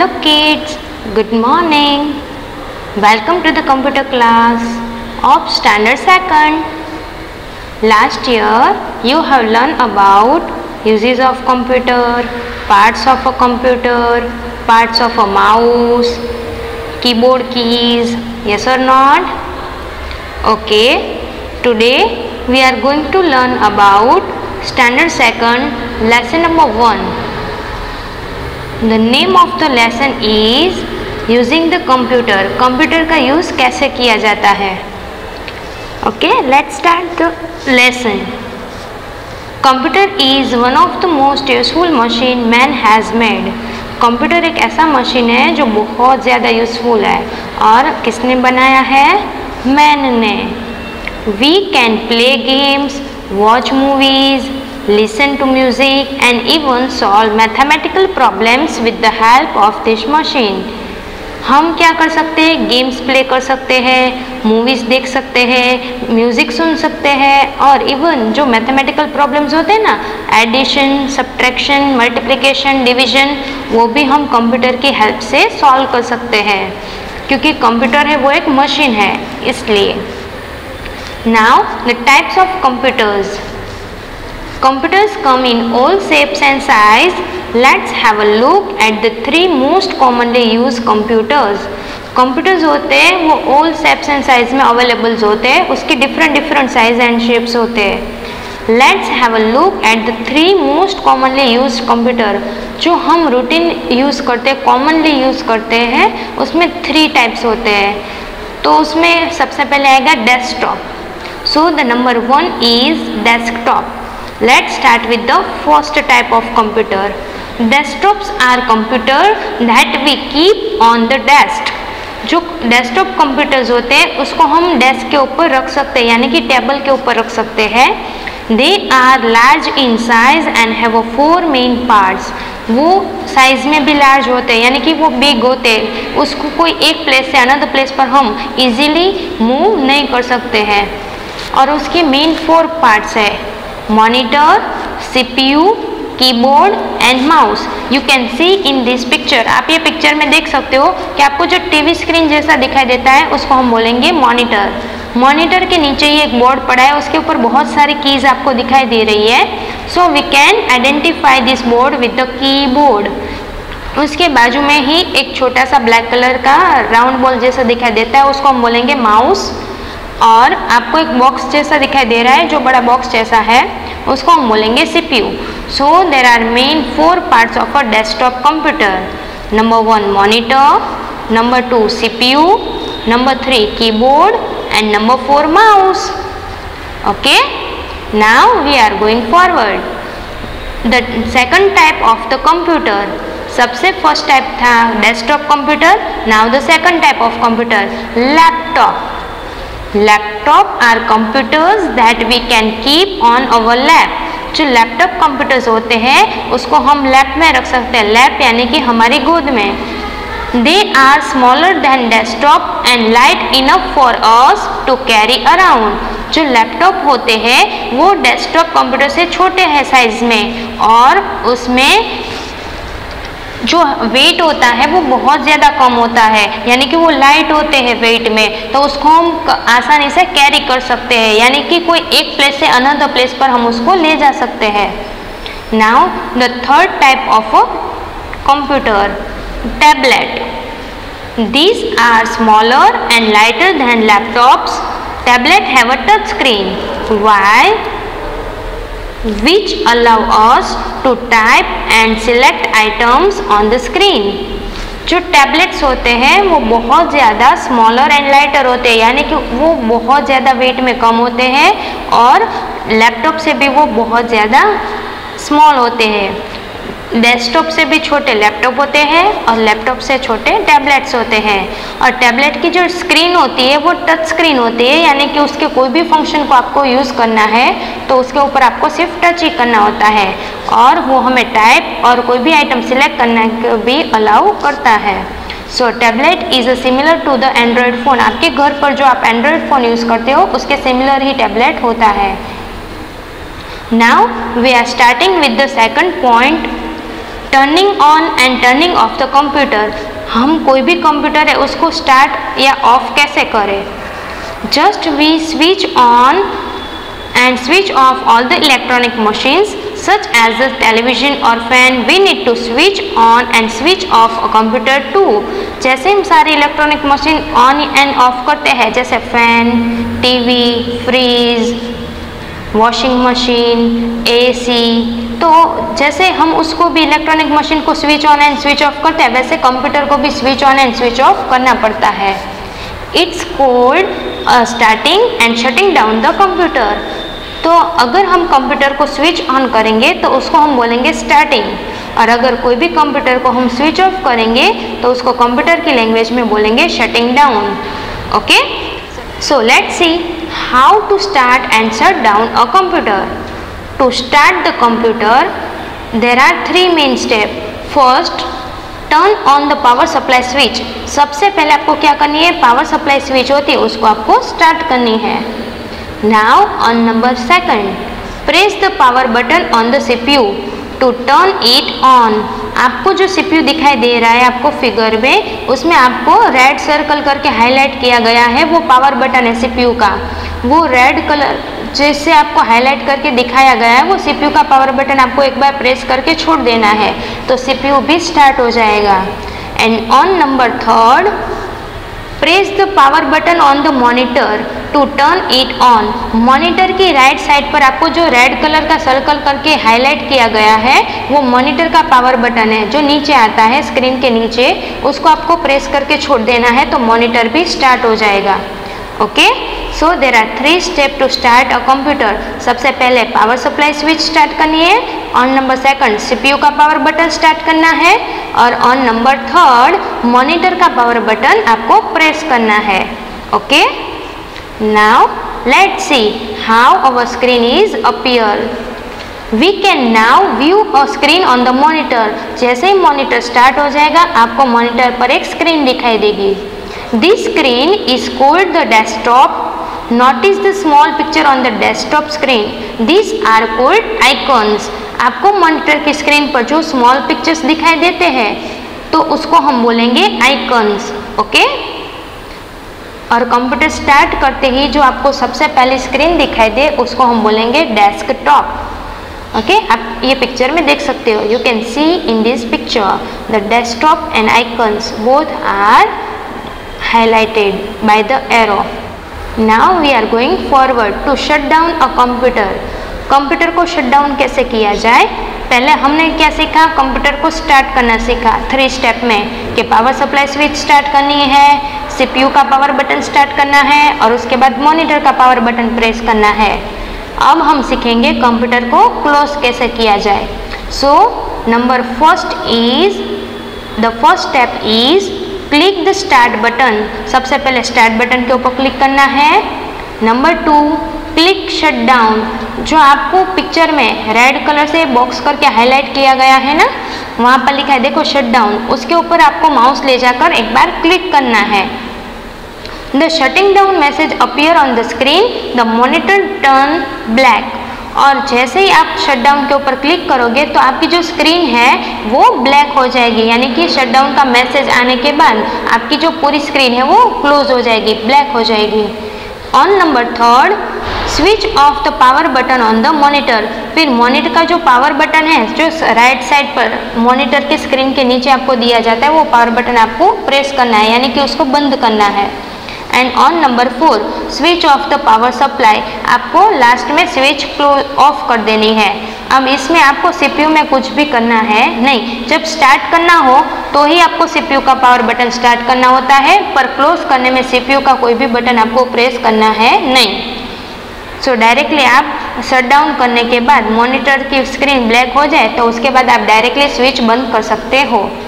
Hello kids, good morning. Welcome to the computer class of standard 2nd. Last year you have learned about uses of computer, parts of a computer, parts of a mouse, keyboard keys, yes or not? Okay, today we are going to learn about standard 2nd lesson number 1. The name of the lesson is using the computer. Computer का use कैसे किया जाता है? Okay, let's start the lesson. Computer is one of the most useful machine man has made. Computer एक ऐसा machine है जो बहुत ज़्यादा यूजफुल है और किसने बनाया है? मैन ने. We can play games, watch movies, listen to music and even solve mathematical problems with the help of this machine. हम क्या कर सकते हैं? गेम्स प्ले कर सकते हैं, मूवीज़ देख सकते हैं, म्यूज़िक सुन सकते हैं और इवन जो मैथमेटिकल प्रॉब्लम्स होते हैं ना, एडिशन, सब्ट्रैक्शन, मल्टीप्लिकेशन, डिवीजन, वो भी हम कंप्यूटर की हेल्प से सॉल्व कर सकते हैं क्योंकि कंप्यूटर है वो एक मशीन है इसलिए. Now the types of computers. Computers come in all shapes and size. Let's have a look at the 3 most commonly used computers. Computers होते हैं वो all shapes and size में अवेलेबल होते हैं, उसके different size and shapes होते हैं. Let's have a look at the 3 most commonly used computer. जो हम रूटीन यूज़ करते हैं, commonly यूज़ करते हैं, उसमें 3 टाइप्स होते हैं. तो उसमें सबसे पहले आएगा desktop. So the number 1 is desktop. Let's start with the first type of computer. Desktops are computer that we keep on the desk. जो डेस्कटॉप कंप्यूटर्स होते हैं उसको हम डेस्क के ऊपर रख सकते हैं यानी कि टेबल के ऊपर रख सकते हैं. They are large in size and have 4 main parts. वो साइज में भी लार्ज होते हैं यानी कि वो बिग होते हैं, उसको कोई एक प्लेस से अनदर प्लेस पर हम इजीली मूव नहीं कर सकते हैं. और उसके मेन 4 पार्ट्स है monitor, CPU, keyboard and mouse. You can see in this picture. आप ये पिक्चर में देख सकते हो कि आपको जो टीवी स्क्रीन जैसा दिखाई देता है उसको हम बोलेंगे मॉनिटर. मॉनिटर के नीचे ये एक बोर्ड पड़ा है, उसके ऊपर बहुत सारी कीज आपको दिखाई दे रही है. So we can identify this board with the keyboard. उसके बाजू में ही एक छोटा सा ब्लैक कलर का राउंड बॉल जैसा दिखाई देता है, उसको हम बोलेंगे माउस. और आपको एक बॉक्स जैसा दिखाई दे रहा है, जो बड़ा बॉक्स जैसा है उसको हम बोलेंगे CPU. So there are main 4 parts of a desktop computer. Number 1 monitor, number 2 CPU, number 3 keyboard and number 4 mouse. Okay, now we are going forward. The second type of the computer. सबसे first type था desktop computer. Now the second type of computer laptop. Laptop are computers that we can keep on our lap. जो laptop computers होते हैं उसको हम lap में रख सकते हैं. लैप यानी कि हमारी गोद में. They are smaller than desktop and light enough for us to carry around. जो लैपटॉप होते हैं वो डेस्कटॉप कंप्यूटर से छोटे हैं साइज में और उसमें जो वेट होता है वो बहुत ज़्यादा कम होता है यानी कि वो लाइट होते हैं वेट में, तो उसको हम आसानी से कैरी कर सकते हैं यानी कि कोई एक प्लेस से अनदर प्लेस पर हम उसको ले जा सकते हैं. Now the third type of a computer tablet. These are smaller and lighter than laptops. Tablet have a touch screen. Why? Which allow us to type and select items on the screen. जो tablets होते हैं वो बहुत ज़्यादा smaller and lighter होते हैं यानी कि वो बहुत ज़्यादा वेट में कम होते हैं और लैपटॉप से भी वो बहुत ज़्यादा स्मॉल होते हैं. डेस्कटॉप से भी छोटे लैपटॉप होते हैं और लैपटॉप से छोटे टैबलेट्स होते हैं. और टैबलेट की जो स्क्रीन होती है वो टच स्क्रीन होती है यानी कि उसके कोई भी फंक्शन को आपको यूज़ करना है तो उसके ऊपर आपको सिर्फ टच ही करना होता है और वो हमें टाइप और कोई भी आइटम सिलेक्ट करने को भी अलाउ करता है. So tablet is a similar to the Android phone. आपके घर पर जो आप एंड्रॉयड फ़ोन यूज़ करते हो उसके सिमिलर ही टैबलेट होता है. Now we are starting with the second point turning on and turning off the computer, हम कोई भी कंप्यूटर है उसको स्टार्ट या ऑफ कैसे करें? Just we switch on and switch off all the electronic machines such as the television or fan. We need to switch on and switch off a computer too. जैसे हम सारी electronic machine on and off करते हैं, जैसे fan, TV, fridge, washing machine, AC, तो जैसे हम उसको भी इलेक्ट्रॉनिक मशीन को switch on and switch off करते हैं, वैसे कंप्यूटर को भी switch on and switch off करना पड़ता है. It's called starting and shutting down the computer. तो अगर हम कंप्यूटर को स्विच ऑन करेंगे तो उसको हम बोलेंगे स्टार्टिंग, और अगर कोई भी कंप्यूटर को हम स्विच ऑफ करेंगे तो उसको कंप्यूटर की लैंग्वेज में बोलेंगे shutting down. Okay, so let's see how to start and shut down a computer. To start the computer there are 3 main step. First, turn on the power supply switch. सबसे पहले आपको क्या करनी है? Power supply switch होती है उसको आपको स्टार्ट करनी है. Now on number 2, press the power button on the CPU to turn it on. आपको जो CPU दिखाई दे रहा है आपको फिगर में, उसमें आपको रेड सर्कल करके हाईलाइट किया गया है, वो पावर बटन है CPU का. वो रेड कलर जैसे आपको हाईलाइट करके दिखाया गया है वो CPU का पावर बटन आपको एक बार प्रेस करके छोड़ देना है तो CPU भी स्टार्ट हो जाएगा. And on number 3, press the power button on the monitor to turn it on. Monitor की राइट साइड पर आपको जो रेड कलर का सर्कल करके हाईलाइट किया गया है वो मॉनिटर का पावर बटन है जो नीचे आता है स्क्रीन के नीचे, उसको आपको प्रेस करके छोड़ देना है तो मॉनिटर भी स्टार्ट हो जाएगा. Okay, so there are 3 step to start a computer. सबसे पहले पावर सप्लाई स्विच स्टार्ट करनी है, ऑन नंबर 2 CPU का पावर बटन स्टार्ट करना है, और ऑन नंबर 3 मॉनिटर का पावर बटन आपको प्रेस करना है. Okay, now let's see how our screen is appear. We can now view a screen on the monitor. जैसे ही मॉनिटर स्टार्ट हो जाएगा आपको मॉनिटर पर एक स्क्रीन दिखाई देगी. This screen is called the desktop. Notice the small picture on the desktop screen. These are called icons. आपको मॉनिटर की स्क्रीन पर जो स्मॉल पिक्चर्स दिखाई देते हैं तो उसको हम बोलेंगे आइकन्स. ओके, और कंप्यूटर स्टार्ट करते ही जो आपको सबसे पहले स्क्रीन दिखाई दे उसको हम बोलेंगे डेस्कटॉप. ओके, आप ये पिक्चर में देख सकते हो. You can see in this picture the desktop and icons both are highlighted by the arrow. Now we are going forward to shut down a computer. Computer को शट डाउन कैसे किया जाए? पहले हमने क्या सीखा? कंप्यूटर को स्टार्ट करना सीखा 3 स्टेप में, कि पावर सप्लाई स्विच स्टार्ट करनी है, CPU का पावर बटन स्टार्ट करना है और उसके बाद मॉनिटर का पावर बटन प्रेस करना है. अब हम सीखेंगे कंप्यूटर को क्लोज कैसे किया जाए. So number the first step is click the start button. सबसे पहले स्टार्ट बटन के ऊपर क्लिक करना है. Number 2, click shut down. जो आपको पिक्चर में रेड कलर से बॉक्स करके हाईलाइट किया गया है ना, वहाँ पर लिखा है देखो शट डाउन, उसके ऊपर आपको माउस ले जाकर एक बार क्लिक करना है. The shutting down message appear on the screen, the monitor turn black. और जैसे ही आप शटडाउन के ऊपर क्लिक करोगे तो आपकी जो स्क्रीन है वो ब्लैक हो जाएगी, यानी कि शटडाउन का मैसेज आने के बाद आपकी जो पूरी स्क्रीन है वो क्लोज हो जाएगी, ब्लैक हो जाएगी. On number 3, switch off the power button on the monitor. फिर मॉनिटर का जो पावर बटन है जो राइट साइड पर मॉनिटर के स्क्रीन के नीचे आपको दिया जाता है वो पावर बटन आपको प्रेस करना है, यानी कि उसको बंद करना है. And on number 4, switch off the power supply. आपको लास्ट में स्विच ऑफ कर देनी है. अब इसमें आपको CPU में कुछ भी करना है नहीं, जब स्टार्ट करना हो तो ही आपको CPU का पावर बटन स्टार्ट करना होता है, पर क्लोज करने में CPU का कोई भी बटन आपको प्रेस करना है नहीं. सो डायरेक्टली आप शट डाउन करने के बाद मॉनिटर की स्क्रीन ब्लैक हो जाए तो उसके बाद आप डायरेक्टली स्विच बंद कर सकते हो.